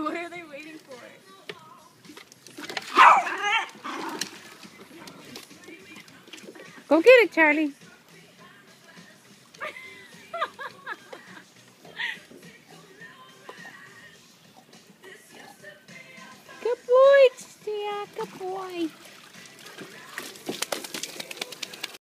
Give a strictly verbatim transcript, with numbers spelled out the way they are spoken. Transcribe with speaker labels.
Speaker 1: What are they waiting for?
Speaker 2: Go get it, Charlie. Good boy, Tia. Good boy.